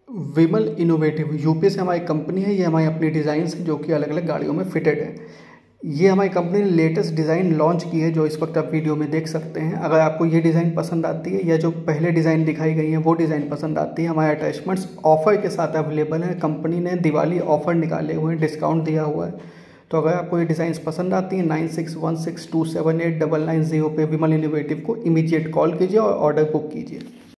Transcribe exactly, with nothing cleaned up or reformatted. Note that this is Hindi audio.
विमल इनोवेटिव यूपी से हमारी कंपनी है। ये हमारी अपनी डिज़ाइन है जो कि अलग अलग गाड़ियों में फिटेड है। ये हमारी कंपनी ने लेटेस्ट डिज़ाइन लॉन्च की है जो इस वक्त आप वीडियो में देख सकते हैं। अगर आपको ये डिज़ाइन पसंद आती है या जो पहले डिज़ाइन दिखाई गई है वो डिज़ाइन पसंद आती है, हमारे अटैचमेंट्स ऑफ़र के साथ अवेलेबल हैं। कंपनी ने दिवाली ऑफ़र निकाले हुए हैं, डिस्काउंट दिया हुआ है। तो अगर आपको ये डिज़ाइंस पसंद आती हैं nine six one six two seven eight double nine zero पे विमल इनोवेटिव को इमीडिएट कॉल कीजिए और ऑर्डर बुक कीजिए।